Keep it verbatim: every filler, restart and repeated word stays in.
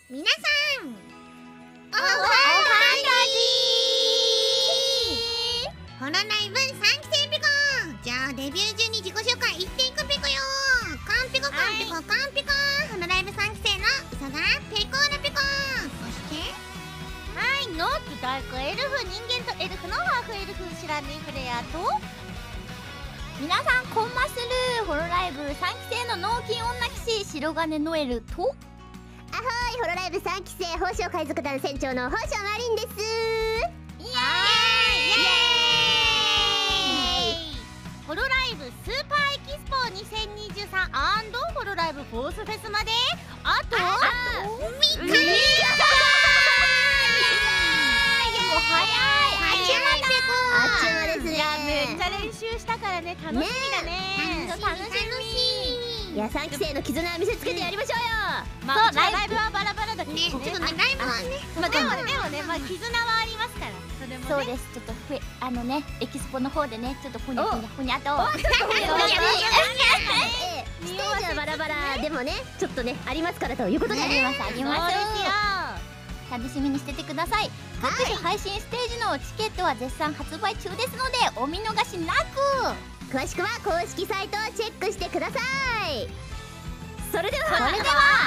皆さん、おはおはホロライブさんきせいピコ。じゃあデビュー中に自己紹介言っていくピコよ。カンピコカンピコカンピコ。ホロライブさんきせいのウサがペコーラピコ。そしてはい、ノートダークエルフ、人間とエルフのハーフエルフシラミフレアと、皆さんこんまするホロライブさんきせいの脳筋女騎士白金ノエルと、 あはーい、ホロライブさんきせい宝生海賊団船長の宝生マリンです。 イエーイイエーイホロライブスーパーエキスポにせんにじゅうさん& ホロライブフォースフェスまであとみっか。いやー、もう早い。 早いペコ。 あっちゅう間ですね。 いや、めっちゃ練習したからね、楽しみだね。 楽しみ楽しみ。 いや、さんきせいの絆見せつけてやりましょうよ。 まあ、ライブはバラバラだけどね、ちょっとね、ライブはね。 まあでもね、でもね、まあ絆はありますから、それもね。 そうです。ちょっとふえあのねエキスポの方でねちょっとふにゃふにゃふにゃと。 ステージはバラバラでもね、ちょっとねありますからということで。 ありますあります。 そうですよ。 楽しみにしててください。各種配信ステージのチケットは絶賛発売中ですのでお見逃しなく。 詳しくは公式サイトをチェックしてください。それではそれでは